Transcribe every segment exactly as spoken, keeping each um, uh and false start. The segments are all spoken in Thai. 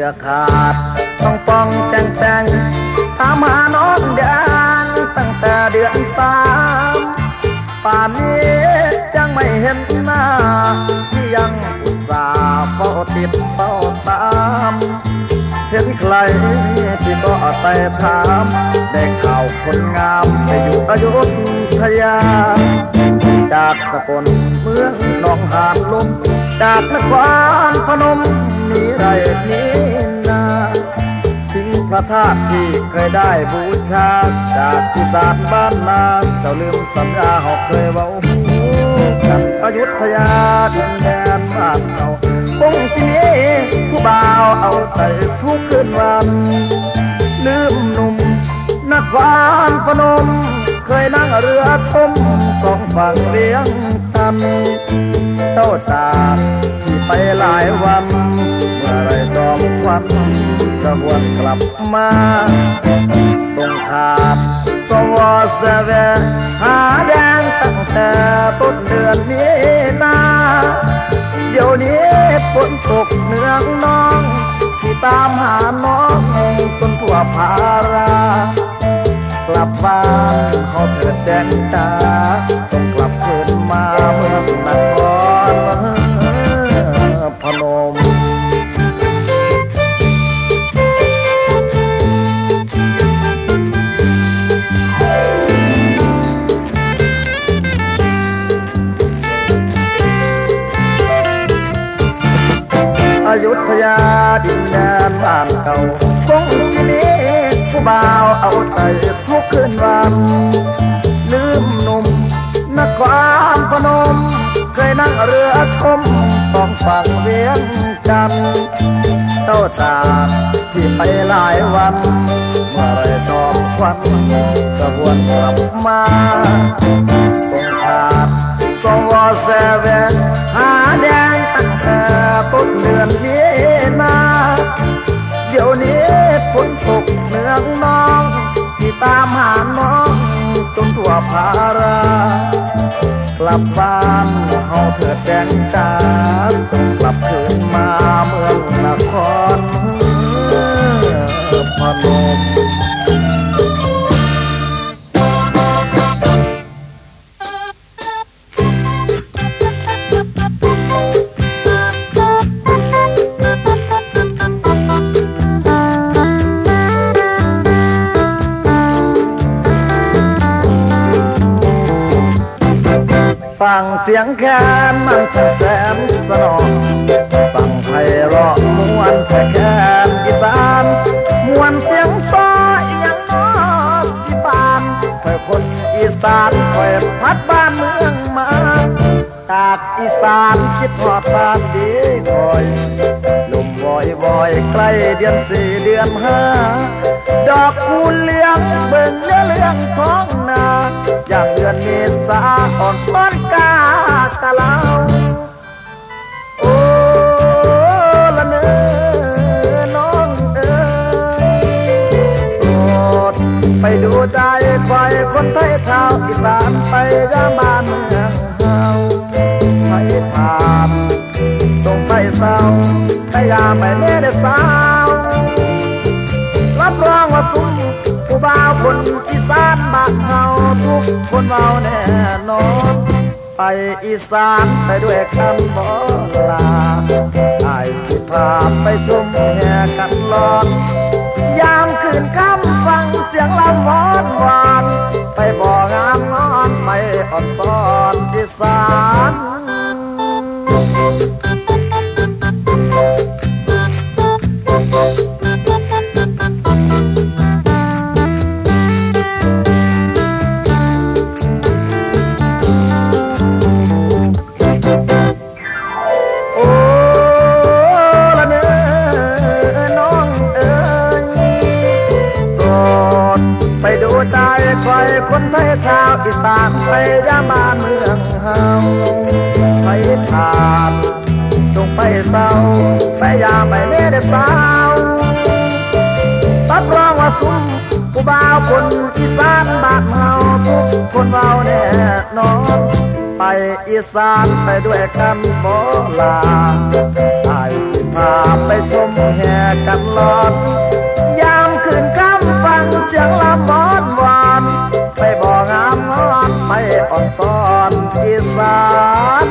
อขาดต้องป้องแจงแจงตามหาน้องแดงตั้งแต่เดือนสามป่านนี้ยังไม่เห็นหน้าที่ยังอุตส่าห์เฝ้าติดเฝ้าตามเห็นใครที่ก็แต่ถามได้ข่าวคนงามไปอยู่อยุธยาจากสกลเมืองหนองหานลมจากนครพนมนี่ไรนี่นาทิ้งพระธาตุที่เคยได้บูชาจากอีสานบ้านนาเจ้าลืมสัญญาหอกเคยเว้าหูกันอยุธยาดินแดนบ้านเราคงสิมีผู้บ่าวเอาใจทุกคืนวันลืมหนุ่มนครพนมเคยนั่งเรือชมสองฝั่งเรียงกันเจ้าจากที่ไปหลายวันเมื่อไรจอมควันจะหวนกลับมาส่งขาดสวอเสเวหาแดงตั้งแต่ต้นเดือนนี้นาเดี๋ยวนี้ฝนตกเนืองน้องที่ตามหาน้องจนทั่วภารากลับบ้านเขาเถิดแดงตาต้องกลับคืนมาเมืองนครพนมอยุธยาดินแดนบ้านเก่าคงที่นี้ผู้บ่าวเอาใจทุกคืนวันลืมหนุ่มนครพนมเคยนั่งเรือชมสองฝั่งเวียงจันทร์เจ้าจากที่ไปหลายวันเมื่อไรจอมควันจะหวนกลับมาส่งขาดสวอเซเว่นหาแดงตั้งแต่ต้นเดือนมีนาเดี๋ยวนี้ฝนตกเนืองน้องที่ตามหาน้องจนทั่วภารากลับบ้านเฮาเถิดแดงจ้าต้องกลับคืนมาเมืองนครพนมฟังเสียงแคนมันช่างแสนสนอฟังไพเราะมวนแค่แคนอีสานมวนเสียงซ้อยอย่างน้อสิปานคอยคนอีสานคอยพัดบ้านเมืองมาจากอีสานคิดทอดบ้านดีคอยลมวอยวอยใกล้เดือนสี่เดือนห้าดอกคูเลี้ยงเบิ่งเลี้ยเลี้ยงท้องนาอย่างเดือนเมษาอ่อนซ้อนกากะลาโอ้ละเนอน้องเอ๋ยโปรดไปดูใจคอยคนไทยชาวอีสานไปยามบ้านเมืองเฮาไทยผ่านตรงไปเศร้าแต่ยามไม่เน่ได้สาวรับรองว่าซุ้มผู้บ่าวคนอีสานบ้านเฮาทุกคนเว้าแน่นอนไปอีสานไปด้วยกันบ่ลาไอ้สิพาไปชมแห่กันลอนยามคืนค่ำฟังเสียงลำวอนวานไปบ่งามงอนไม่อ่อนซ้อนอีสานใจคอยคนไทยชาวอีสานไปยามบ้านเมืองเฮาไปผ่านจงไปเศร้าไปยามไปเล่ได้สาวรับรองว่าซุ้มผู้บ่าวคนอีสานบ้านเฮาทุกคนเว้าแน่นอนไปอีสานไปด้วยกันบ่ลาไอ้สิพาไปชมแห่กันลอดยามคืนค่ำฟังเสียงลำบอนหวานไปบ่งามงอนไปอ่อนซ้อนอีสาน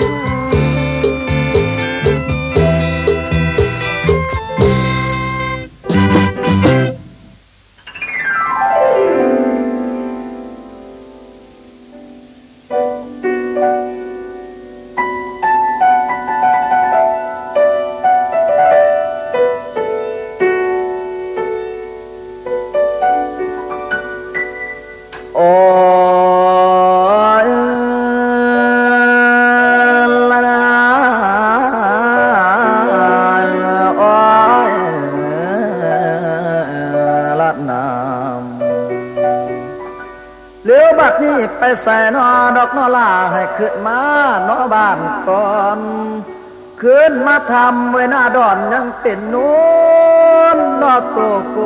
ไปใส่นอดอกนอลาให้ขึ้นมานอบ้านก่อนขึ้นมาทำไว้หน้าดอนยังเป็นนู้นนอโตโก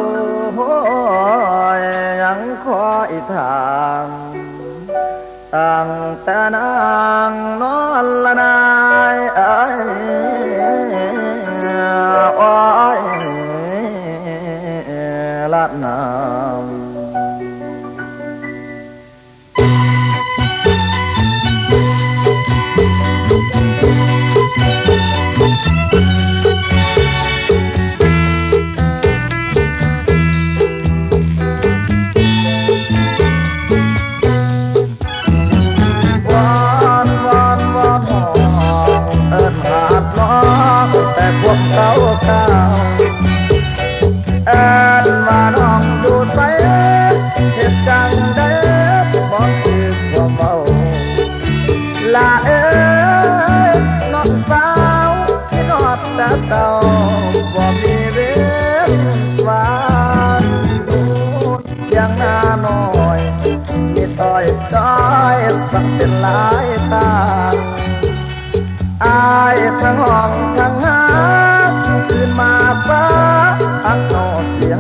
ยังคอยทางตั้งแต่นางนอนละนายเอ้ยโอ้ยละนามแต่พวกเขาเขาเอิ้นว่าน้องอยู่ไสเหตุจังได้บอกคือความเมาลาเอ้ยน้องสาวที่นอดแต่เก่าบ่มีเวรวานยังหน้าน้อยมีต้อยจ้อยสักเป็นหลายตาอายทั้งห้องทั้งหาคืนมาฟ้าอักนอเสีย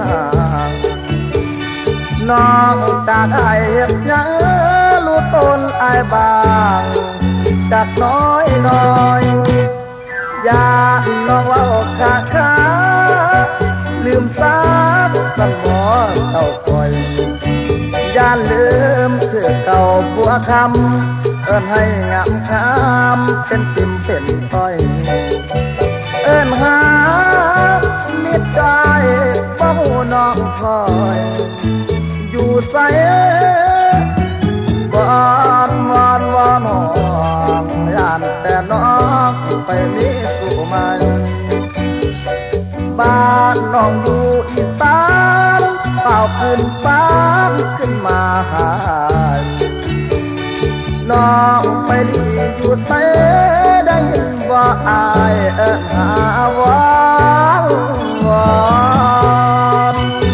น้องจากอายเห็ดยังรู้ตนอายบางจากน้อยน้อยอย่าน้องว่าขาขาลืมสาบสันหมอเก่าคอยอย่าลืมเชื่อเก่าบัวคำเอิ้นให้งามคำเป็นติมเป็นต้อยเอิ้นหามิตรใจบ่ฮู้น้องคอยอยู่ไสวอนวอนวอนห้องย่านแต่น้องไปมีสู่ใหม่บ้านน้องอยู่อีสานเป่าพื้นฟ้าขึ้นมาหาน้องไปลีอยู่ไสได้ยินว่าอายเอิ้นหาวอนวอน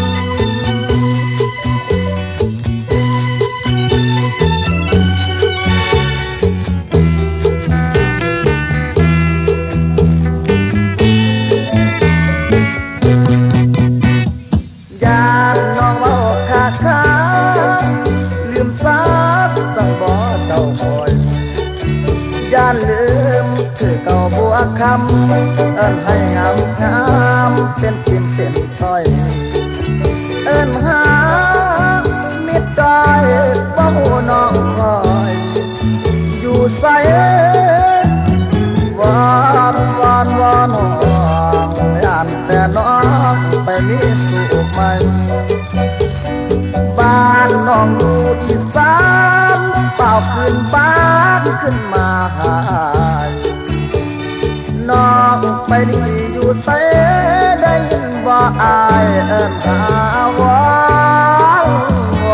ญาติน้องเว้าคักคักลืมสาสั่งบ่เจ้าคอยอย่าลืมชื่อเก่าบัวคำเอิ้นให้งามงามเป็นทิมเป็นถ้อยเอิ้นหามิตรใจบ่ฮู้น้องคอยอยู่ไสวอนวอนวอนห้องย่านแต่น้องไปมีสู่ใหม่บ้านน้องอยู่อีสานเป่าขึ้นบ้านขึ้นมาหาน้องไปลีอยู่ไสได้ยินบ่อายเอิ้นหาวอนว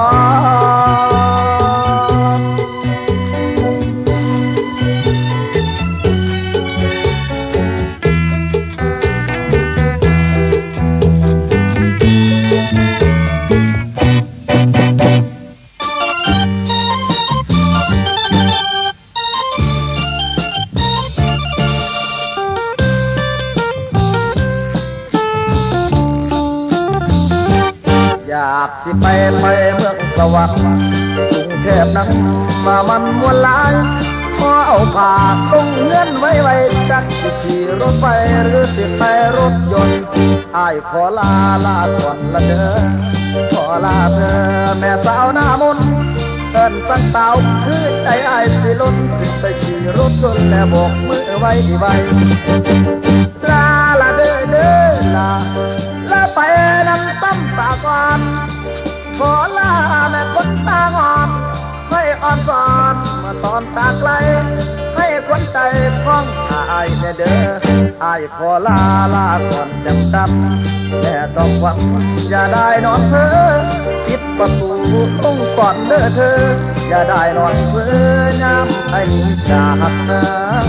อยากสิไปไปเมืองสวรรค์กรุงเทพนั้นมามันมวนหลายพอเอาผ้าตรงเงื่อนไว้ไว้จักสิขี่รถไฟหรือสิไปรถยนต์อ้ายขอลาลาก่อนละเด้อขอลาเธอแม่สาวหน้ามนต์เอิ้นสั่งสาวคือใจอ้ายสิล้นขึ้นไปขี่รถยนต์และโบกมือไว้ไว้ลาลาเด้อเด้อลาลาไปนั่งซ้ำสากอนขอลาแม่คนตางอนให้อ่อนสอนเมื่อตอนตาไกลให้คนใจคล้องอายแน่เด้ออายขอลาลาก่อนจำจำแม่ต้องหวังอย่าได้นอนเพ้อปิดประตูต้องก่อนเด้อเธออย่าได้นอนเพ้อยามไอ้จากนะ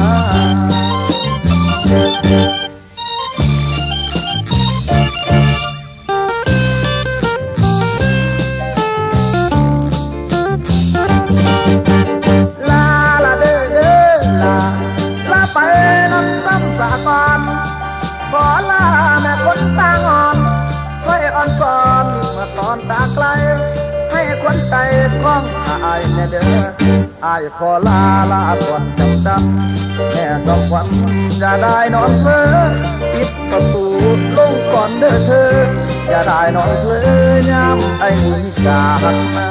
ลาลาเด้อเด้อลาลาไปนั่งซ้ำสากอนขอลาแม่คนตางอนค่อยอ่อนสอนเมื่อตอนตาไกลให้คนใจคล้องอายแน่เด้ออายขอลาลาก่อนจำจำแม่ต้องหวังอย่าได้นอนเพ้อปิดประตูลงก่อนเด้อเธออย่าได้นอนเพ้อยามไอ้นี่จากมา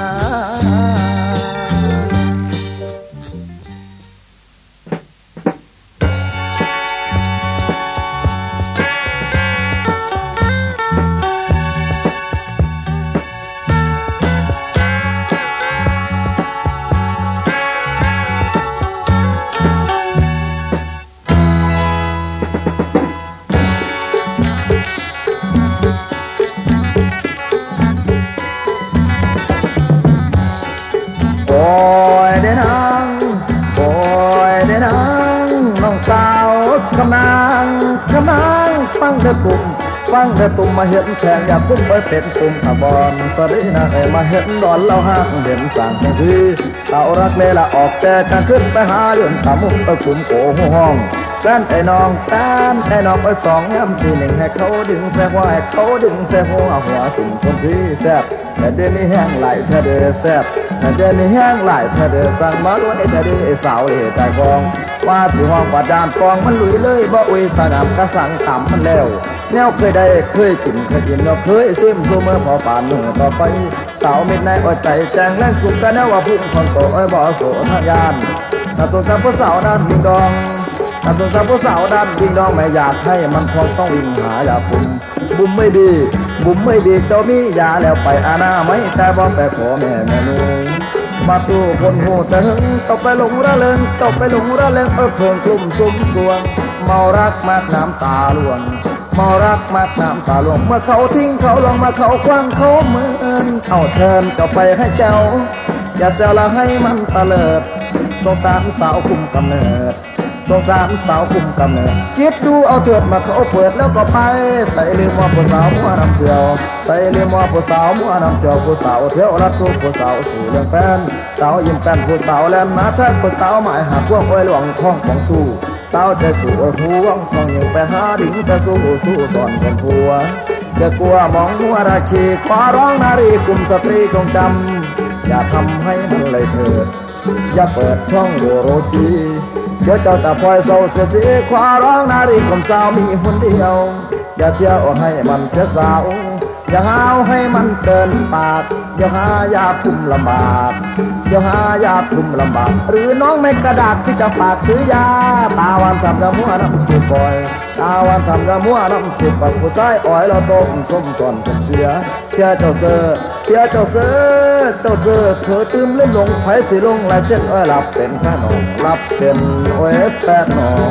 กำลังกำลังฟังเด้อกลุ่มฟังเด้อตุ่มมาเห็นแขงอยากคุ้มไว้เป็นกลุ่มขบอนสรีนะเอ้มาเห็นดอนเล่าห้างเด่นสางสังพีเต่ารักเมละออกแต่กันขึ้นไปหาเรื่องตามุกไปกลุ่มโกหัวห้องแฟนไอ้น้องแฟนไอ้น้องไปสองย้ำทีหนึ่งให้เขาดึงแซ่หัวให้เขาดึงแซ่หัวหัวสิ่งคนที่แซ่บแต่เดี๋ยวมีแห้งไหลเธอเดือแซ่บแต่เดี๋ยวมีแห้งไหลเธอเดือสั่งมาด้วยเธอเดือสาวเอ๋ใจกองว่าสิห้องปัดดานกองมันลุยเลยบ่อุยสนามกระสังต่ำมันแล้วแนวเคยได้เคยกินเคยกินเราเคยซิมซูเมื่อพอป่านหนุ่มต่อไปสาวมิดในอ้อยใจแจงแรงสุกกันนะว่าพุ่งคนโตอ้อยบ่อโสทยานน่าสงสารผู้สาวด้านดิงดองน่าสงสารผู้สาวด้านดิงดองไม่อยากให้มันคงต้องวิ่งหายาปุ่มบุ่มไม่ดีบุ่มไม่ดีเจ้ามียาแล้วไปอาณาไม่แต่บ่ไปขอแม่แม่นูมาสู่คนหูแต่หึงตกไปหลงระเริงตกไปหลงระเริงเออเพิ่งกลุ่มสุ่มสวงเมารักมากน้ำตาล่วงเมารักมากน้ำตาล่วงเมื่อเขาทิ้งเขาลงมาเขาคว้างเขาเหมือนเอาเทินเจ้าไปให้เจ้าอย่าแซวละให้มันตะเลิดสงสารสาวคุมกำเนิดสงสารสาวคุมกำเนิดชิดดูเอาเถิดมาเขาเปิดแล้วก็ไปใส่ลืมว่าผู้สาวมัวน้ำเที่ยวใส่ลืมว่าผู้สาวมัวน้ำเที่ยวผู้สาวเที่ยวรักทุกผู้สาวสู่เรื่องแฟนสาวยิ้มแป้นผู้สาวแลนมาทักผู้สาวหมายหากพวกไว้หลวงท้องของสู้สาวจะสู่หัวต้องยังไปหาดิ่งจะสู้สู้สอนคนผัวจะกลัวมองหัวราชีขอร้องนารีกลุ่มสตรีจงจำอย่าทำให้มันเลยเถิดอย่าเปิดช่องโดโรจีเดี๋ยวเจ้าตาพลอยเศร้าเสียสีขวาร้องนารีกลมสาวมีคนเดียวอย่าเที่ยวให้มันเสียสาวอย่าหาวให้มันเกินปากอย่าหายาคุมลำบากอย่าหายาคุมลำบากหรือน้องไม่กระดาษที่จะฝากซื้อยาตาวันทำจะมัวน้ำสุปล่อยตาวันทำจะมัวน้ำสุปกับผู้ชายอ้อยเราต้มส้มส่วนผมเสียเที่ยเจ้าเสือเที่ยเจ้าเสือเจ้าเสือเธอตื่มเล่นลงไผ่สีลงลายเส้นอ้อยหลับเป็นข้านองหลับเป็นอ้อยแปดนอง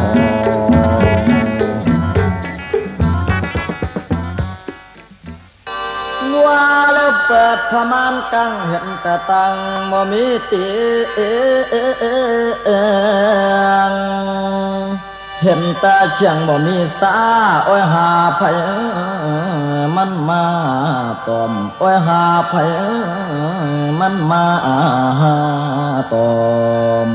ว่าแล้วเปิดพมานกังเห็นแต่ตังบ่มีตีเห็นแต่เชียงบ่มีสาอ้อยหาไผมันมาตอมอ้อยหาไผมันมาตอม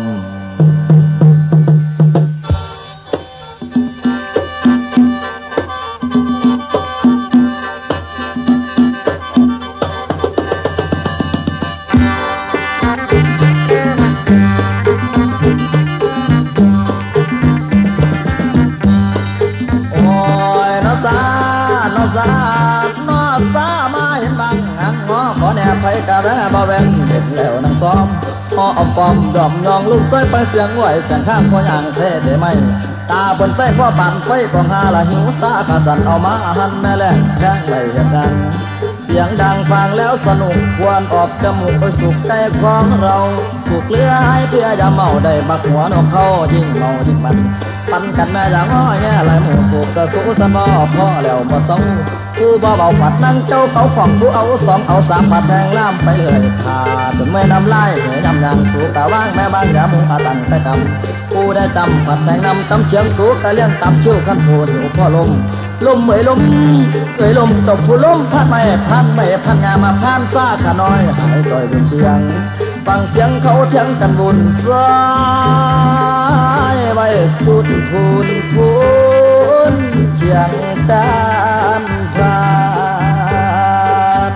แม่บ่แว่นเห็นแล้วนั่งซ้อมพอเอาปอมดอมยองลูกซอยไปเสียงไหวเสียงข้างพ่อย่างเท่ได้ไหมตาบนไฟพ่อปั่นไฟของหาละหิวซาขาสันเอามาหันแม่แลกแข้งไปเห็นดังเสียงดังฟังแล้วสนุกควรออกจมูกไปสุขใจของเราสุขเลือให้เพื่ออย่าเมาได้บักหัวนกเขายิ่งเมายิ่งมันปั่นกันแม่อย่างอ้อยแง่ลายหมูสุกกระสูสมอพ่อแล้วมาเศร้าผู้บ่เบาผัดนั่งเจ้าเขาของผู้เอาสองเอาสามผัดแทงล่ามไปเลยขาจนไม่นำไล่เหยยำยางสูกะว่างแม่บ้านอย่ามุงอาตังใส่กำผู้ได้จำผัดแทงนำจำเชียงสูกะเลี้ยงตับชื่อขั้นพูนอยู่พ่อลมลมเอ๋ยลมเอ๋ยลมจบผู้ลมพัดไม่พันไม่พันงามาพันซ่าขาน้อยหายต่อยบนเชียงฟังเสียงเขาเถียงกันบุญซ้ายไว้พูดพูนพูนเชียงกันพราน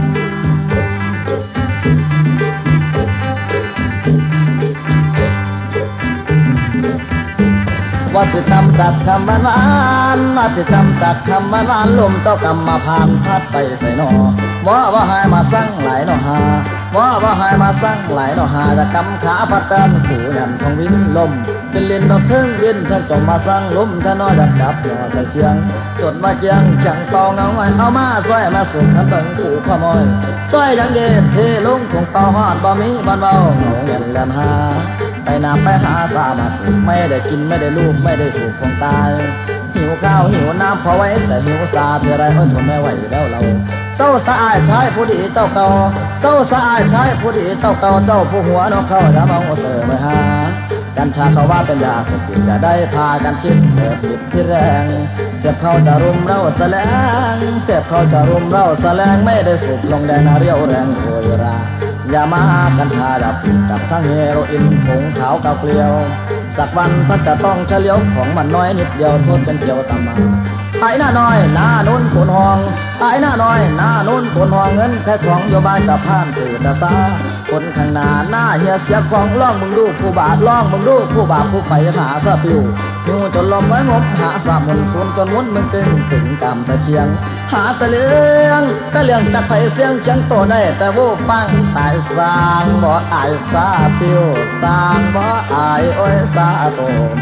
ว่าจะจำจัดคำวานว่าจะจำจัดคำวานลมเจ้ากรรมมาผ่านพัดไปใส่หนอว่าว่าหายมาสั่งไหลหนอหาว่าว่าหายมาสั่งไหลหนอหาจะกำขาพัดเดินขู่ยันของวินลมเป็นเล่นดอกเทิงวินท่านจงมาสั่งลมท่านน้อยดับดับหนอใส่เชียงจดมาเกียงจังตองเงาไว้เอามาสร้อยมาสุดขันตังขู่ขโมยสร้อยยังเด็ดเทลงถุงเป่าหอดบ่มีบ้านเบาเงาเงินแหลมหาไปนาไปหาสามาสุกไม่ได้กินไม่ได้ลูกไม่ได้สูบคงตายหิวข้าวหิวน้ำพอไว้แต่หิวซาเท่าไรเอ้ยทนไม่ไหวแล้วเราเศร้าสะอายชายผู้ดีเจ้าเก่าเศร้าสะอายชายผู้ดีเจ้าเก่าเจ้าผู้หัวนกเข้าอย่ามองเสือไปหากัญชาเขาว่าเป็นยาเสพติดจะได้พากันชิดเสพติดที่แรงเสียบเขาจะรุมเราแสลงเสียบเขาจะรุมเราแสลงไม่ได้สูบลงแดงนาเรียวแรงโวยราอย่ามากัญชาดับกับทั้งเฮโรอีนผงขาวกับเกลียวสักวันท่านจะต้องเฉลียวของมันน้อยนิดเดียวโทษเป็นเกี่ยวตามมาไอ้หน้าน้อยหน้านุ่นปนห้องไอ้หน้าน้อยหน้านุ่นปนห้องเงินแค่ของโยบายกับผ่านสื่อตาซาคนข้างหน้าหน้าเฮียเสียของล่องมึงดูผู้บาปล่องมึงดูผู้บาปผู้ไฟหาซาปิวหิวจนลมไว้งบหาสามมุนสูนจนมุนมึงตึงถึงกำตะเคียงหาตะเลืองตะเลืองจักไผ่เสียงจังโตได้แต่โว้ปังตายสร้างบ่อายซาปิวสร้างบ่อายโอ้ยซาโต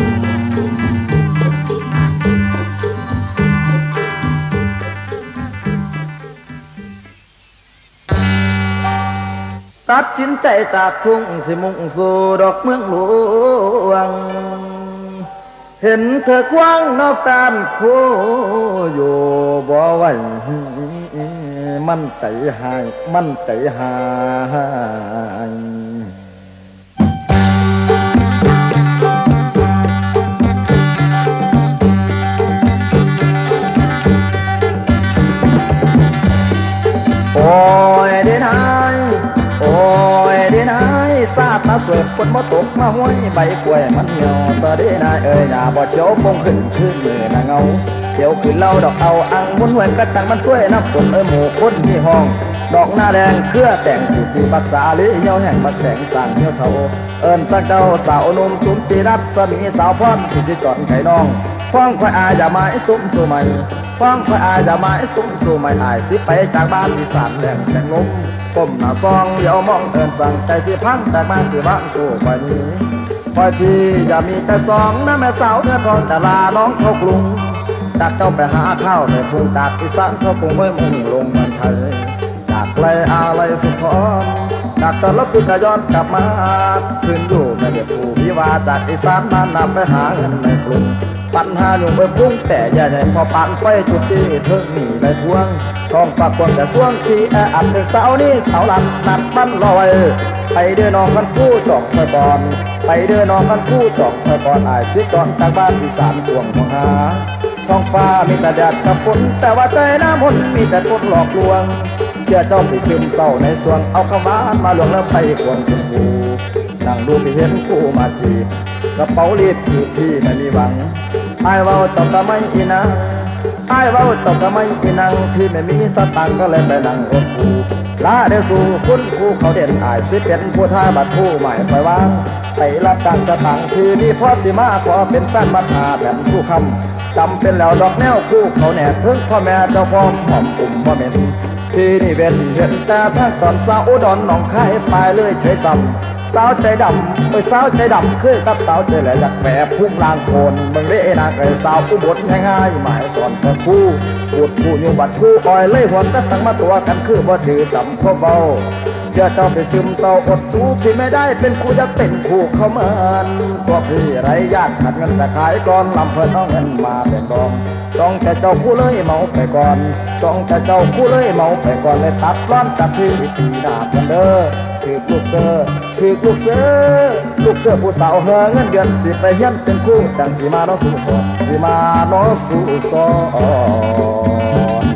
ตัดสินใจจากทุ่งสิมุ่งสู่ดอกเมืองหลวงเห็นเธอกว้างนอกการโคอยู่บ่ไหวมันใจหายมันใจหายโอ้ยเดินหายโอ้ยเดินหายซาตาเสือกคนบ่ตกมาห้วยใบกล้วยมันเหี่ยวซะเดินหายเอ้ยอย่าบ่เชียวปงขึ้นขึ้นมือน่ะเงาเดี๋ยวขึ้นเล่าดอกเอาอังมุนหวนกระตังมันช่วยน้ำฝนเอ้ยหมู่คนที่ห้องดอกหน้าแดงเครือแต่งอยู่ที่บักษาลิเหี่ยวแห่งบักแต่งสร้างเหี่ยวเฉาเอิ้นสักเจ้าสาวนุ่มจุ้มจีรัดสมีสาวพร้อมที่สิจอดไข่น้องฟ้องควายอาอย่ามาไอ้ซุ้มสู่ใหม่ฟ้องควายอาอย่ามาไอ้ซุ้มสู่ใหม่อายสิไปจากบ้านอีสานแดงแต่งลมก้มหน้าซองเดี๋ยวมองเอิ้นสั่งใจสิพังแต่บ้านสิบ้านสู่ไปนี้คอยพี่อย่ามีแต่สองนะแม่สาวเนื้อทองแต่ลาน้องเขากรุงจากเจ้าไปหาข้าวใส่พุงจากอีสานเขาคงไม่มุ่งลงเมืองไทยจากไกลอะไรสุดทอนจากตอนรถพี่จะย้อนกลับมาคืนอยู่ไม่ได้ผู้พิวาจากอีสานบ้านนำไปหาเงินในกรุงปัญหาอยู่ไปพุ่งแต่ใหญ่ๆพอปานไฟจุดที่เทิงหนีได้ทวงท้องปากคนแต่ส่วงที่แออัดถึงเสานี้เสาหลันนัดมันลอยไปเดินน้องกันผู้จ่องคอยบอลไปเดินน้องกันผู้จ่องคอยบอลอายซิจอนจากบ้านอีสานทวงมองหาท้องฟ้ามีแต่แดดกับฝนแต่ว่าใจน้ำมนมีแต่คนหลอกลวงเชื่อเจ้าที่ซึมเศร้าในสวงเอาขวานมาหลวงแล้วไปควงคุณผู้นั่งดูไปเห็นผู้มาจีบกระเป๋ารีดอยู่พี่ไม่มีหวังไอ้เว้าเจ้าก็ไม่อีนังไอ้เว้าเจ้าก็ไม่อีนังพี่ไม่มีสตังก็เลยไปนั่งอดผู้ลาได้สู่คุณผู้เขาเด่นอายสิเป็นผู้ท่าบัดผู้ใหม่ปล่อยวางไปรับการสตังพี่นี่พ่อสิมาขอเป็นแฟนบัดหาแถมผู้คำจำเป็นแล้วดอกแนวคู่เขาแหนบถึงพ่อแม่เจ้าพ่อหอมกลุ่มพ่อเม็นพี่นี่เว้นเห็นแต่ถ้าก่อนสาวอุดรหนองคายไปเลยเฉยซ้ำสาวใจดำเอ้ยสาวใจดำคือกับสาวใจแหลกจากแหวพุ่งลางโคนเมืองเด้นางเอ้ยสาวอุบลง่ายๆหมายสอนแต่คู่พูดคู่อยู่บัดคู่อ้อยเลยหวนแต่สั่งมาตัวกันคือบ่ถือจำพ่อเบาเชื่อเจ้าไปซึมเศร้าอดสู้พี่ไม่ได้เป็นคู่จะเป็นคู่เขาเหมือนตัวพี่ไรญาติขัดเงินจะขายก่อนลำเพิ่นเอาเงินมาเป็นดองต้องแต่เจ้าคู่เลยเมาไปก่อนต้องแต่เจ้าคู่เลยเมาไปก่อนเลยตัดร้อนจากพี่ปีหน้ากันเด้อคือลูกเสือคือลูกเสือลูกเสือผู้สาวเฮอเงินเดือนสิไปเฮียนเป็นคู่จังสีมาโนสู่สอนสีมาโนสู่สอน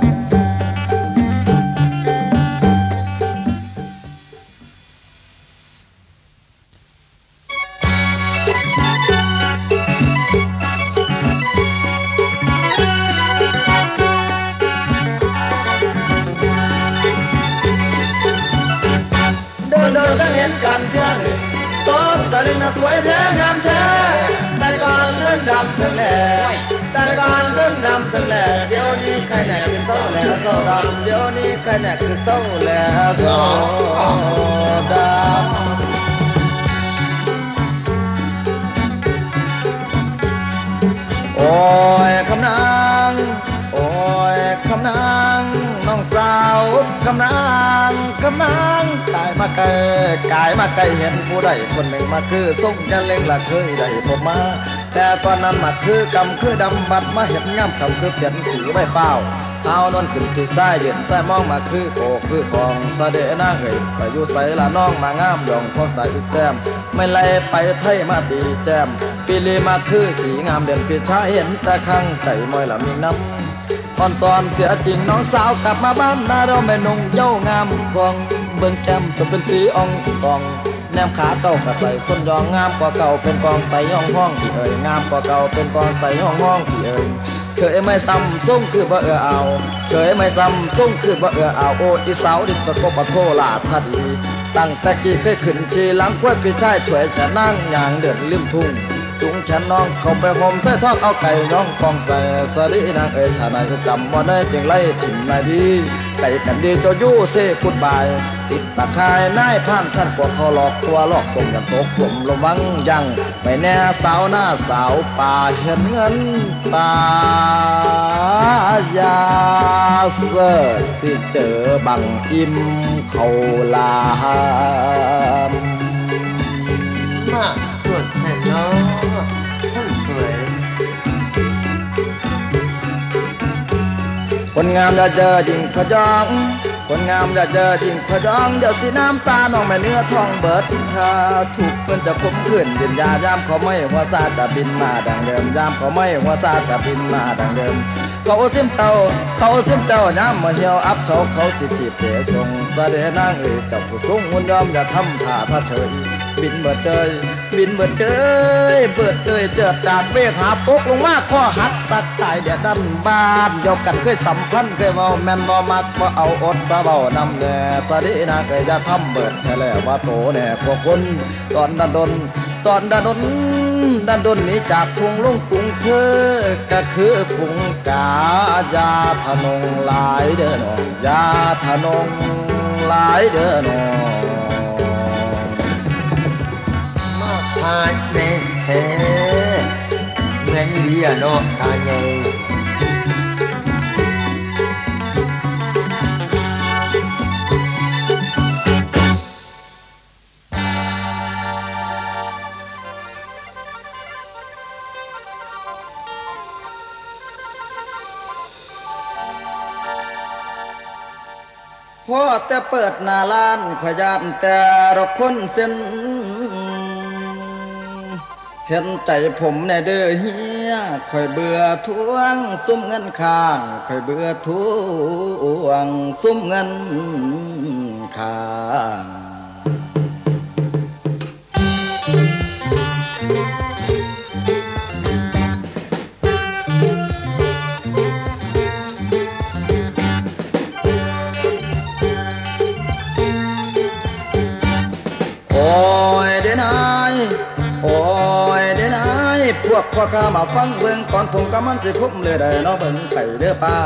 กันเท่านี้ต้นตะลึงน่ะสวยแท้งามแท้แต่ก่อนตึ้งดำตึ้งแหล่แต่ก่อนตึ้งดำตึ้งแหล่เดี๋ยวนี้ใครแหน่คือเศร้าแหล่เศร้าดำเดี๋ยวนี้ใครแหน่คือเศร้าแหล่เศร้าดำโอ้ยคำนางโอ้ยคำนางน้องสาวคำนางคำนางกายมาไกลกายมาไกลเห็นผู้ใดคนหนึ่งมาคือส่งยันเล็งละเคยได้พบมาแต่ตอนนั้นมาคือกำคือดำบัดมาเห็นย่ำคำคือเปลี่ยนสีใบเปล่าเท้านอนขึ้นปีซ้ายเย็นซ้ายมองมาคือโกคือของเสด็จนางเอ๋ยไปอยู่ใส่ละน้องมางามดองพอใส่แต้มไม่ไล่ไปไทยมาตีแจมปีลีมาคือสีงามเด่นปีชาเห็นแต่ข้างไก่มอยละมีน้ำอ่อนซอนเสียจริงน้องสาวกลับมาบ้านนาเราไม่นุ่งเย้างามกองเบิ่งแก้มจนเป็นสีอ่องตองแนมขาเก่าก็ใส่ส้นยองงามกว่าเก่าเป็นกองใส่ห้องห้องที่เอ่ยงามกว่าเก่าเป็นกองใส่ห้องห้องที่เอ่ยเฉยไม่ซ้ำส่งคือบ่เอือเอาเฉยไม่ซ้ำส่งคือบ่เอือเอาโอ้อีสาวดิสกปะโคลาทัดีตั้งแต่กี้เคยขึ้นชีหลังควายพี่ชายช่วยฉันนั่งอย่างเดือดลืมทุ่งจุงฉันน้องเข้าไปห่มใส่ทอดเอาไก่ย่องฟองใส่สดีนางเอ๋ยชาไหนจำว่าได้จึงไล่ถิ่มนายดีไก่กันดีเจ้ายู่เซ่กุดบายติดตะคายนายผ่านชั้นกว่าเขาหลอกตัวหลอกตรงกันตกกลุ่มระวังยังไม่แน่สาวหน้าสาวป่าเห็นเงินตายาเสอสิเจอบังอิ่มเขาลามมาตรวจแทนน้องท่านสวยคนงามอย่าเจอจริงพยองคนงามอย่าเจอจริงพยองเดี๋ยวสิน้ำตาน้องแม่เนื้อทองเบิดถ้าถูกเพื่อนจะคมขืนดินยายามเขาไม่หัวซาจะบินมาดังเดิมยามเขาไม่หัวซาจะบินมาดังเดิมเขาเสียมเจ้าเขาเสียมเจ้าย้ำมาเหี่ยวอับเฉาเขาสิทีเปรส่งเสด็จนางเอ๋ยเจ้าผู้ทรงหุ่นยอมอย่าทำท่าท่าเฉยบินเบิดเจยบินเบิดเจยเบิดเจยเจิดจากเวกหาปกลงมาข้อหักสักตายเดียดดันบานยกกันเคยสัมพันธ์เคยเมาแม่นบ่มักบ่เอาอดซะเบานำแน่สดีนางเอ๋ยอย่าทำเบิดแท้แล้วว่าโตแน่พวกคนตอนดันดนตอนดันดนดันดนนี้จากทุ่งลงกรุงเธอก็คือพุงกายาทนงหลายเด้อน้องยาทนงหลายเด้อน้องทานเน่เฮ้เงินเบี้ยเนาะทานไงพ่อแต่เปิดหน้าร้านขยันแต่รบคนเส้นเห็นใจผมแน่เด้อเฮียค่อยเบื่อทวงซุ่มเงินข้างค่อยเบื่อทวงซุ่มเงินข้างโอ้ยเด้นายโอ้ยเด้นายพวกพ่อข้ามาฟังเบิ่งก่อนผมก็มันสิคุ้มเลยได้เนาะเบิ่งไปเด้อป้า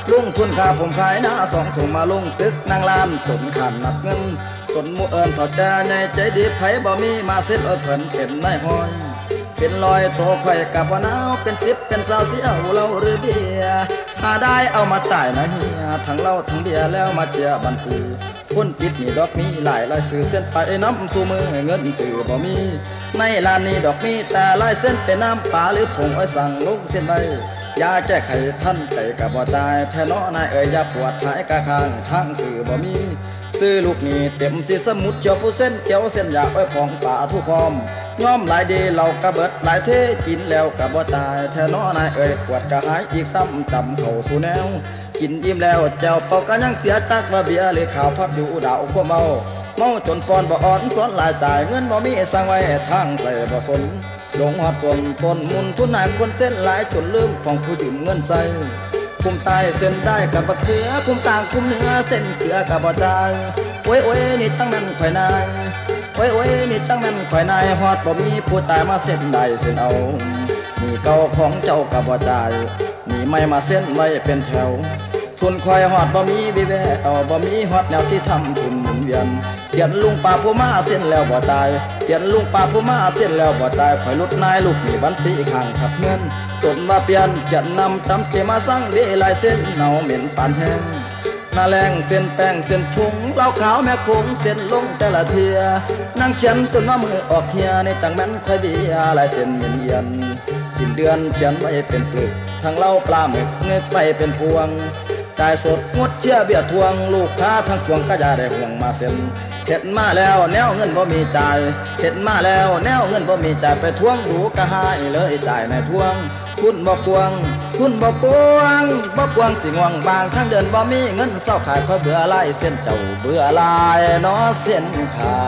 ลุงทุนค่าผมขายหน้าสองถุงมาลุงตึกนางลานจนขันนับเงินจนมูเอิญถอดใจใหญ่ใจดีไผบ่มีมาเซ็ตเอิญเพิ่นเป็นนายห้อยเป็นลอยโตไข่กับว่าหนาวเป็นสิบเป็นสาวเสียวเหล้าหรือเบียร์หาได้เอามาตายนะเฮียทั้งเหล้าทั้งเบียร์แล้วมาเชียร์บัญชีคนติดนี่ดอกมีหลายลายสื่อเส้นไปน้ำสู่มือเงินสื่อบ่มีในร้านนี้ดอกมีแต่ลายเส้นเป็นน้ำปลาหรือผงไว้สั่งลูกเส้นใดยาแก้ไขท่านใจกับบ่ตายแท้เนาะนายเอ๋ยยาปวดหายกะข้างทางสื่อบ่มีซื้อลูกนี่เต็มสีสมุดเจียวผู้เส้นเจียวเส้นยาไว้พองป่าทุกพร้อมย่อมหลายดีเหล่ากระเบิดหลายเทกินแล้วกับบ่ตายแท้เนาะนายเอ๋ยปวดกระหายอีกซ้ำจำเข้าสู่แนวกินอิ่มแล้วเจ้าเป่าก็ยังเสียจักว่าเบียร์หรือข่าวพักอยู่ดาวความเมาเมาจนฟอนบ่อ่อนสอนหลายจ่ายเงินบ่มีสั่งไว้ทางใส่บ่สนหลงหอดส่วนต้นมุนทุนหายคนเส้นหลายจนลืมของผู้ยืมเงินใส่คุมตายเส้นได้กับบักเขือคุมต่างคุมเนื้อเส้นเขือกับบ่จ่ายโอ้ยโอ้ยนี่จังนั้นข่อยนายโอ้ยโอ้ยนี่จังนั้นข่อยนายฮอดบ่มีผู้ตายมาเส้นได้เส้นเอานี่เก่าของเจ้ากับบ่จ่ายนี่ไม่มาเส้นไว้เป็นแถวทุนคอยหอดบ่มีวิแววบ่มีฮอดแนวที่ทำทุนหมุนเวียนเตียนลุงป่าผู้มาเส้นแล้วบ่ตายเตียนลุงป่าผู้มาเส้นแล้วบ่ตายข่อยลุดนายลูกนี่บัญชีข้างขับเงินจนมาเปลี่ยนจะนำตำเกมาสั่งเดลายเส้นเนาเหม็นปานแห้งหน้าแรงเส้นแป้งเส้นพุงเหล้าขาวแม่คงเส้นลงแต่ละเทียนั่งเขียนจนว่ามือออกเฮียในจังแม่นค่อยเบียลายเส้นเหม็นเย็นสิ้นเดือนเขียนไว้เป็นปลึกทั้งเหล้าปลาหมึกเงึกไปเป็นพวงจ่ายสดงดเชื่อเบี้ยทวงลูกค้าทั้งพวงก็อย่าได้ห่วงมาเซ็นเห็ดมาแล้วแนวเงินบ่มีจ่ายเห็ดมาแล้วแนวเงินบ่มีจ่ายไปทวงดูก็หายเลยจ่ายในทวงทุนบ่กวงทุนบ่กวงบ่กวงสิงวงบางทั้งเดือนบ่มีเงินเศร้าขายค่อยเบื่อลายเส้นเจ้าเบื่อลายเนาะเส้นขา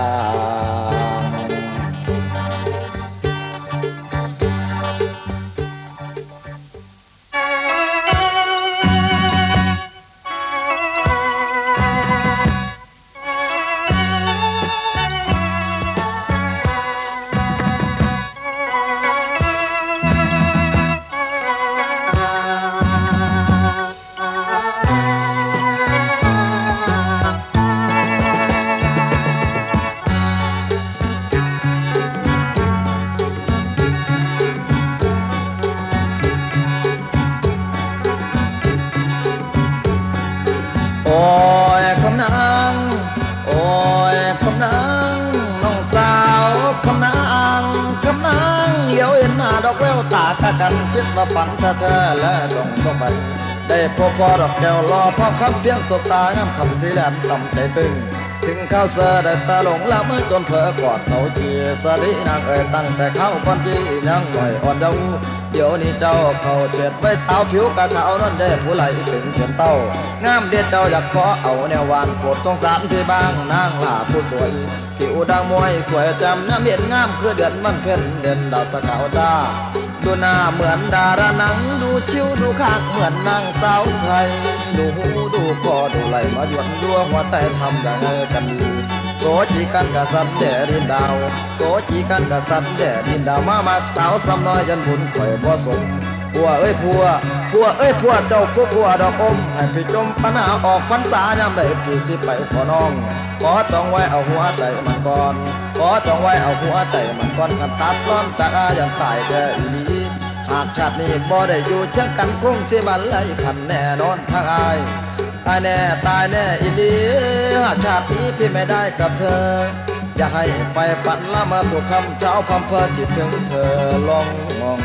โอ้ยคำนางโอ้ยคำนางน้องสาวคำนางคำนางเลี้ยวเห็นหน้าดอกแววตากะกันชิดว่าฝันแท้ๆและต้องต้องไปได้พอพอดอกแก้วรอพอคำเพียงสบตางามคำสีแหลมต่ำใจตึงถึงข้าวเสือได้ตาหลงละเมื่อจนเผลอกอดเสาจีสดีนางเอ่ยตั้งแต่เข้าก่อนที่ยังหน่อยอ่อนเยาว์เดี๋ยวนี้เจ้าเขาเจ็ดไว้สาวผิวกะขาวนั่นได้ผู้ไหลถึงเขียนเต้างามเดียเจ้าอยากขอเอาแนววานโปรดสงสารพี่บ้างนางหลาผู้สวยผิวดังมวยสวยจำน้ำเห็นงามคือเดือนมันเพ่นเด่นดาวสกาวจ้าดูหน้าเหมือนดาราหนังดูชิวดูขากเหมือนนางสาวไทยดูหูดูคอดูไหลมาหยวนดัวหัวใจทำอย่างไงกันดีโสจีกันกษัตริย์แดดินดาวโสจีกันกษัตริย์แดดินดาวมามักสาวซ้ำน้อยยันบุญข่อยบ่สมผัวเอ้ยผัวผัวเอ้ยผัวเจ้าผัวผัวดอกอมให้พี่จมปัญหาออกพรรษายามใดพี่สิไปขอน้องขอจองไว้เอาหัวใจมันก่อนขอจองไว้เอาหัวใจมันก่อนขันตัดร้อนจากอายันตายแท้อีนี้หากชาตินี้บ่ได้อยู่เชื่อกันคงเสียบันเลยขันแน่นอนทางอายตายแน่ตายแน่อีลีหากชาตินี้พี่ไม่ได้กับเธออย่าให้ไฟฝันละมาถูกคำเจ้าพำเพอจิตถึงเธอลองมอง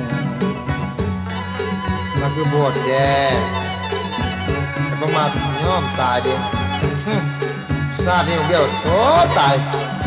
มันคือโบดแกแต่ประมาทย่อมตายดิซาดิเดียวโสตาย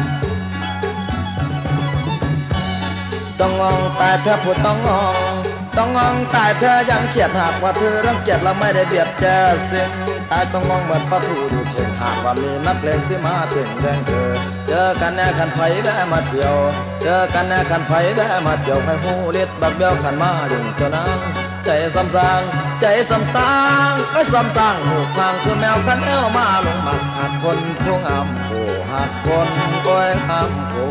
ต้องงองตายเธอพูดต้องงองต้องงองตายเธอยังเกียดหากว่าเธอรังเกียจและไม่ได้เบียดแกสิ่งตายต้องงองเหมือนปะทูดูเชิงหากว่ามีนักเลงสิมาถึงแรงเธอเจอกันแน่ขันไฟแวะมาเที่ยวเจอกันแน่ขันไฟแวะมาเที่ยวให้หูเล็ดบักเบี้ยวขันมาดึงเจ้านางใจซ้ำซางใจซ้ำซางไม่ซ้ำซางหูพางคือแมวขันแอวมาลงหมักหักคนผู้งามโอ้หักคนก้อยงามโอ้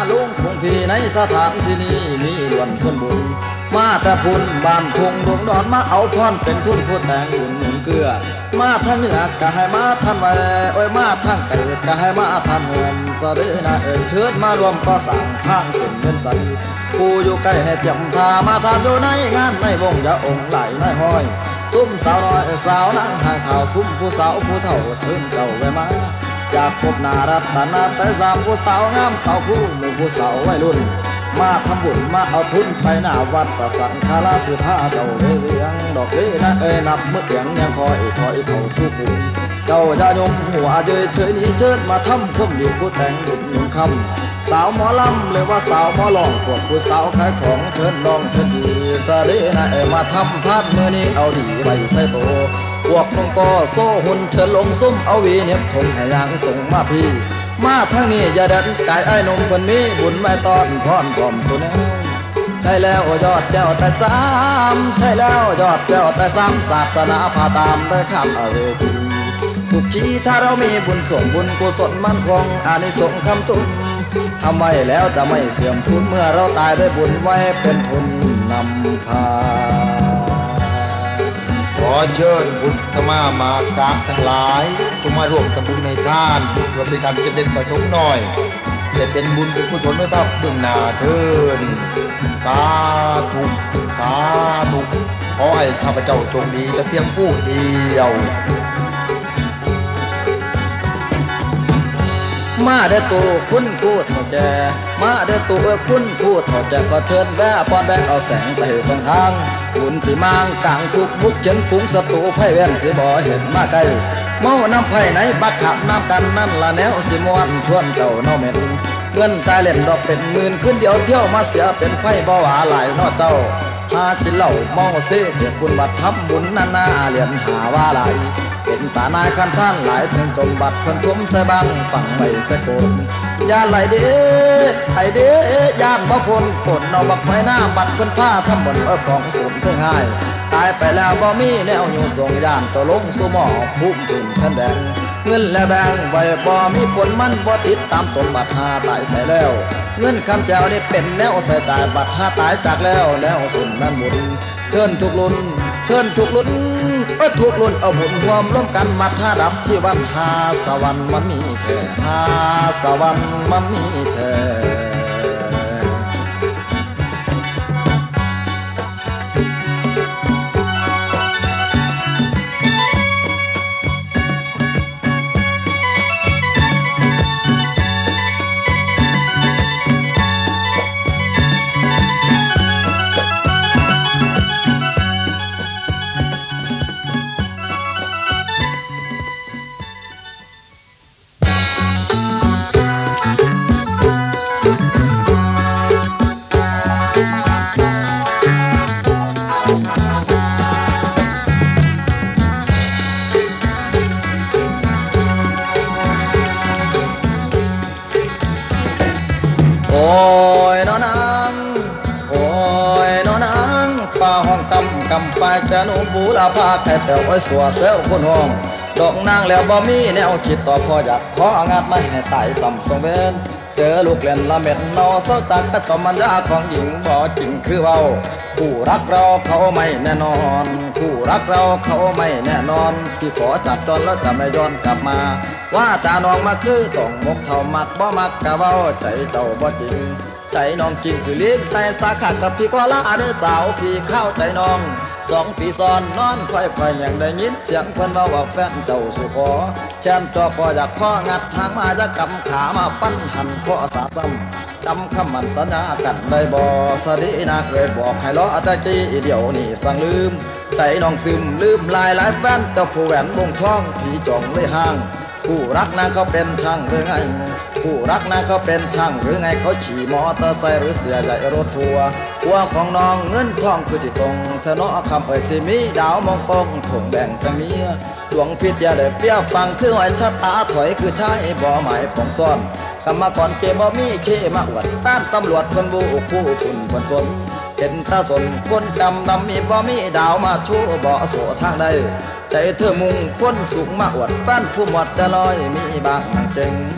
ลุงคงพี่ในสถานที่นี้มีล้วนส่วนบุญมาแต่พุ่นบ้านทุ่งดวงดอนมาเอาพรเป็นทุนผู้แต่งบุญหนุนเกลือมาทางเหนือก็ให้มาท่านไว้โอ้ยมาทางไกลก็ให้มาท่านหวนสะดือนาเอ่ยเชิญมารวมก็สั่งทางเส้นเงินใสผู้อยู่ใกล้ให้เตรียมทามาทานอยู่ในงานในวงยาองค์ไหลในห้อยซุ้มสาวน้อยสาวนั่งทางเท้าซุ้มผู้สาวผู้เฒ่าเชิญเจ้าไว้มาจากพบนารัตนาแต่สามผู้สาวงามสาวผู้หมู่ผู้สาววัยรุ่นมาทำบุญมาเอาทุนไปหน้าวัดตะสังฆราสิพาเจ้าเรียงดอกเลี้ยนะเอ้ยนับมือเอียงยังคอยคอยเขาสู้ปูเจ้าจะยมหัวเจยเฉยนี้เชิดมาทำพุ่มดีผู้แต่งดุจหนุนคำสาวหมอลำเลยว่าสาวหมอลองพวกผู้สาวขายของเชิญลองเชิญดีสะเดนะเอ้ยมาทำทาดมือนี้เอาดีไว้ใส่โตพวกน้องก็โซ่หุ่นเชิญลงซุ้มเอาวีเน็บทงให้ยังตรงมาพี่มาทางนี้อย่าดันกายไอ้นมคนมีบุญไม่ตอนพรพร้อมสุนใช่แล้วยอดเจ้าแต่สามใช่แล้วยอดเจ้าแต่สามศาสนาพาตามได้ข้ามเวทีสุขีถ้าเรามีบุญส่งบุญกุศลมั่นคงอานิสงส์คำตุนทำไว้แล้วจะไม่เสื่อมสูญเมื่อเราตายได้บุญไว้เป็นทุนนำพาขอเชิญพุทธมามากะทั้งหลายจงมาร่วมทำบุญในทานเพื่อเป็นการเจริญประสงค์น้อยจะเป็นบุญเป็นกุศลไม่ต้องเบื้องหน้าเทินสาธุสาธุขอให้ข้าพเจ้าโชคดีแต่เพียงผู้เดียวมาเด้อตัวคุณผู้เฒ่าแก่มาเด้อตัวคุณผู้เฒ่าแก่ก็เชิญแวะปอนแบกเอาแสงไปส่องทางบุญสิมางกลางทุกบุกเฉินฝูงศัตรูไพ่แว่นสิบ่เห็นมาไกลเมาน้ำไผ่ไหนบักขับน้ำกันนั่นละแนวสิมวนชวนเจ้าเนาเม็ดเงินตายเล่นดอกเป็นหมื่นขึ้นเดียวเที่ยวมาเสียเป็นไพ่บ่หวาหลายนอเจ้าหากินเหล้าเมาเสียเดี๋ยวคุณบัดทำบุญนานาเหรียญหาว่าหลายเป็นตานายคันท่านหลายถึงจมบัดคนทุ่มใส่บังฝั่งไม่ใส่โกนยาไหลเด้ไอเด้ย่านบ่พ้นปนเอาบักไม้หน้าบัดคนผ้าทำบนเออของสูงถึงหายตายไปแล้วบ่มีแนวอยู่ส่งย่านตัวลงสู่หม้อพุ่มถึงแผ่นแดงเงินและแบงใบบ่มีผลมันบ่ติดตามตนบัดหาตายไปแล้วเงินคำแจวนี่เป็นแนวใส่จ่ายบัดหาตายจากแล้วแล้วสุนนั่นบุญเชิญทุกรุ่นเชิญทุกรุ่นเออทุกรุ่นเอาบุญรวมร่วมกันมาท่าดับชีวันหาสวรรค์มันมีแค่หาสวรรค์มันมีแค่กำปายจะนุบูลาพาแค่แต่ไว้สัวเซลคนห้องดอกนางแล้วบ่มีแนวคิดต่อพออยากของาดไม่ให้ตายสัมสงเวนเจอลูกเล่นละเม็ดนอเศร้าจากกระจอมมันยาของหญิงบ่จริงคือเบาคู่รักเราเขาไม่แน่นอนคู่รักเราเขาไม่แน่นอนพี่ขอจับจนแล้วจะไม่ย้อนกลับมาว่าจะน้องมาคือต้องมกเท่ามักบ่มักกะเบาใจเจ้าบ่จริงใจน้องจริงคือเลี้ยงแต่สาขากับพี่ก็ละเด้อสาวพี่เข้าใจน้องสองปีซ้อนนอนค่อยๆอย่างได้ยินเสียงคนมาว่าแฟนเจ้าสู่ขอแชมป์จอพออยากข้องัดทางมาจะกำขามาปั้นหันข้อสาซ้ำจำคำมันสัญญากันได้บ่สดีนาเคยบอกให้ล้อตะกี้เดี๋ยวนี่สั่งลืมใจน้องซึมลืมลายหลายแฟนเจ้าผู้แหวนวงทองพี่จองเลยห่างผู้รักนางเขาเป็นช่างหรือไงผู้รักนางเขาเป็นช่างหรือไงเขาขี่มอเตอร์ไซค์หรือเสือใหญ่รถทัวร์หัวของน้องเงินทองคือจิตตรงเธอเนาะคำเอ่ยสิมีดาวมองกองถงแบ่งกันเมียดวงพิษอย่าได้เปรี้ยวฟังคือหอยชะตาถอยคือชายบ่หมายปองซ่อนกรรมกรเกบ่มีเคมาอวดต้านตำรวจคนบูผู้คุณคนสนเป็นตาสนคนกำดำมีบ่มีดาวมาชูบ่โสทางใดใจเธอมุ่งคนสูงมาอวดแฟนผู้หมดจะลอยมีบางเจง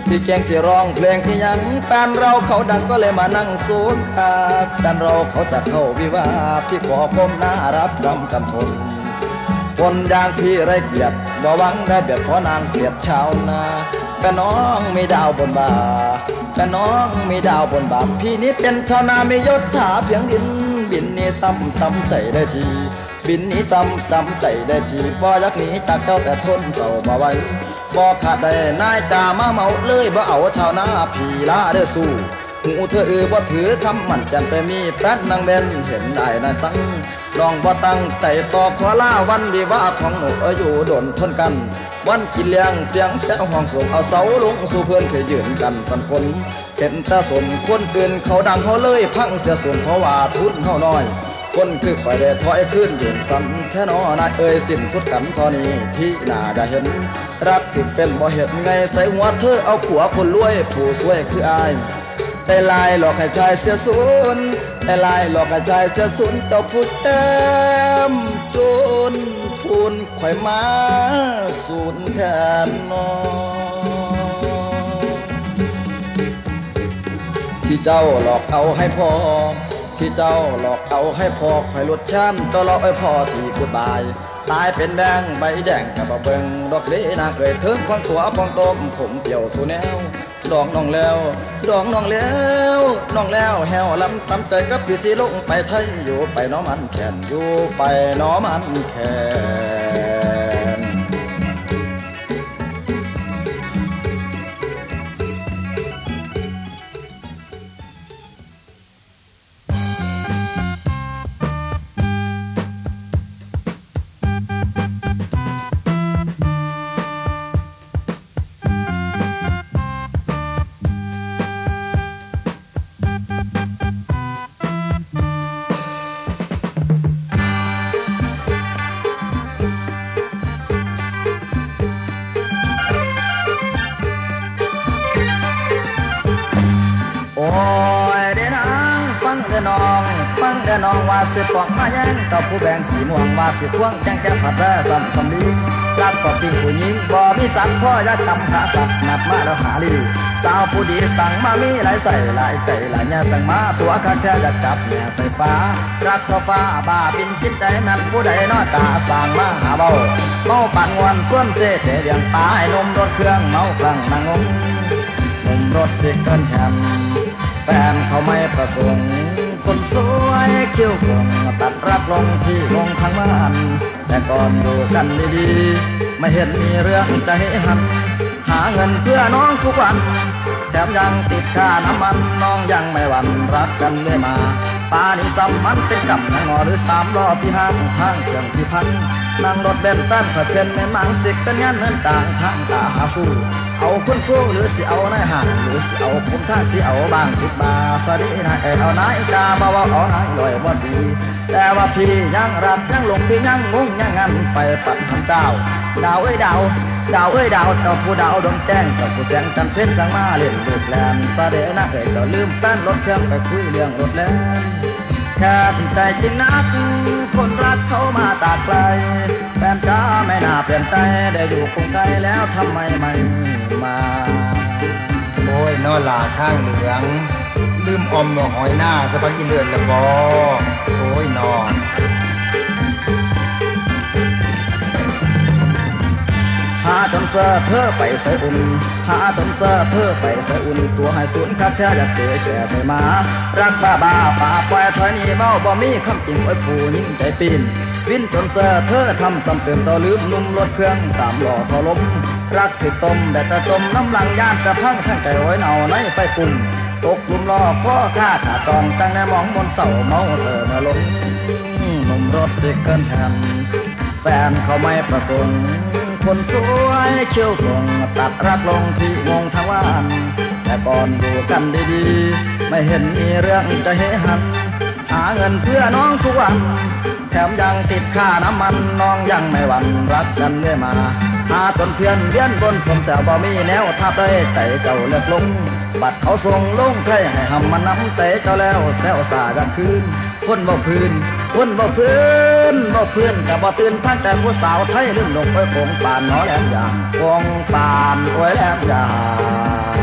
พี่แกงเสียร้องเพลงที่ยังแฟนเราเขาดังก็เลยมานั่งสูงครับแฟนเราเขาจะเข้าวิวาพี่ขอก้มหน้ารับกรรมกำทนคนอย่างพี่ไรเกียรติบ่หวังได้เบียดขอนางเกลียดชาวนาแต่น้องมีดาวบนบ่าแต่น้องมีดาวบนบ่าพี่นี้เป็นชาวนามียศถาเพียงดินบินนี้ซ้ำจำใจได้ทีบินนี้ซ้ำจำใจได้ทีบ่อยากหนีจากเจ้าแต่ทนเศร้ามาไว้บ่ขาดได้นายจ่ามาเมาเลยบ่เอาชาวนาพี่ลาเด้อสู้หูเธอเออบ่ถือคำมันจันไปมีแฟนนางเบนเห็นได้นายสังลองบ่ตั้งใจต่อขอลาวันวิวาของหนูอยู่โดนทนกันวันกินเลี้ยงเสียงแซวห้องสูงเอาเสาลงสู่เพื่อนเคยยืนกันสันคนเห็นตาสนคนตื่นเขาดังเขาเลยพังเสียส่วนเพราะว่าทุนเฮาน้อยคนคือไปได้ถอยขึ้นยืนสันแท้นอนายเอ่ยสิ้นสุดกันทอนี้ที่น่าจะเห็นรักถึงเป็นบ่เห็นไงใส่หัวเธอเอาผัวคนรวยผู้สวยคืออายใจลายหลอกให้ใจเสียสูญใจลายหลอกให้ใจเสียสูญเจ้าพูดเต็มจนพูนข่อยมาสูญแทนน้องที่เจ้าหลอกเอาให้พอที่เจ้าหลอกเอาให้พอข่อยลดชั้นตัวเราไอ้พอที่กูตายตายเป็นแดงใบแดงกับเบิงดอกเลี้ยนาเกยถึงควงตัวควงต้มผมเกี่ยวสู่แนวดองน้องแล้วดองน้องแล้วน้องแล้วแหวลำตำใจกับพี่ชีลงไปไทยอยู่ไปน้อมันแขนอยู่ไปน้อมันแขนน้องฟังเด้อน้องว่าสิปอกมาแย่งกับผู้แบ่งสีม่วงว่าสิพวงแจ้งแก้ผัดแร่ซ้ำซ้ำดีรักปอบปีผู้หญิงบ่มีสัตว์พ่อยักกำขาสัตว์นัดมาแล้วหาลีสาวผู้ดีสั่งมามีหลายใส่หลายใจหลายแง่สั่งมาตัวคักแท้อยากจับแง่ใส่ฟ้ารักเท่าฟ้าบ้าบินกินใจแม่นผู้ใดนอตาสั่งมาหาเบาเมาปั่นงวนส่วนเจเตเลียงปลาให้นมรถเครื่องเมาคลั่งนางงนมรถสิเกินแฮมแฟนเขาไม่ประสงค์คนสวยเขี้ยวกงตัดรักลงพี่ลงทั้งบ้านแต่ก่อนอยู่กันดีๆไม่เห็นมีเรื่องจะให้หันหาเงินเพื่อน้องทุกวันแถมยังติดค่าน้ำมันน้องยังไม่หวั่นรักกันเรื่อยมาป่านี้ซ้ำมันเป็นกับนางงอหรือสามล้อพี่ห้างทางเครื่องพี่พันนั่งรถเบนซ์ต้นเพื่อเป็นแม่มังสิกกันยันเนินกลางทางตาหาสู้เอาคุณครูหรือสิเอานายห่างหรือสิเอาผมท่านสิเอาบางติดบาสดีนะเอเอานายกาบ่ว่าเอานายลอยว่าดีแต่ว่าพี่ยังรักยังหลงพี่ยังงงยังงันไปปัดทำเจ้าดาวเอ้ยดาวดาวเอ้ยดาวเจ้าผู้ดาวดวงแจ้งเจ้าผู้แสงจันทร์เพ็ญจังมาเล่นลูกแลนสดีนะเอเจ้าลืมแฟนรถเครื่องไปคุยเรื่องรถแลนแค่ที่ใจจริงนักคนรักเขามาตากไกลแฟนจ้าไม่น่าเปลี่ยนใจได้อยู่คงไกลแล้วทำไมไม่มาโอ้ยนอหลาข้างเหลืองลืมอมหอยหน้าสะพักอีเลือนละบอโอ้ยนอนหาจนเสื้อเธอไปใส่อุ่นหาจนเสื้อเธอไปใส่อุ่นตัวให้สุนคักแท้อยากเจอแช่ใส่มารักบ้าบ้าป่าปล่อยถอยนี่เมาบ่มีคำจริงไว้ผู้ยิ่งใจปีนวินจนเสื้อเธอทำซ้ำเติมต่อลืมนุ่มรถเครื่องสามล้อทอลมรักถึกต้มแต่ตะจมน้ำลังญาติแต่พังทั้งใจไว้เนาในไฟปุ่มตกลุมล้อข้อข้าขาดตอนตั้งในมองบนเสาเมาเสือมาลงนุ่มรถสิเกินแฮมแฟนเขาไม่ประสงค์คนสวยเชี่ยวกงตัดรักลงพี่งงทั้งวันแต่ก่อนอยู่กันดีๆไม่เห็นมีเรื่องจะให้หันหาเงินเพื่อน้องทุกวันแถมยังติดค่าน้ำมันน้องยังไม่หวั่นรักกันเรื่อยมาหาจนเพียนเวียนบนสมแสวบ่มีแนวทับเลยใจเจ้าเลือกลงบัดเขาส่งลงไทยให้หำมันน้ำเตะเจ้าแล้วแซวสากันคืนคนบ่พื้นคนบ่พื้นบ่พื้นกับบ่ตื่นทั้งแต่ผู้สาวไทยลืมลงไปคงปานน้อแหลมยางคงปานโอ้ยแหลมยาง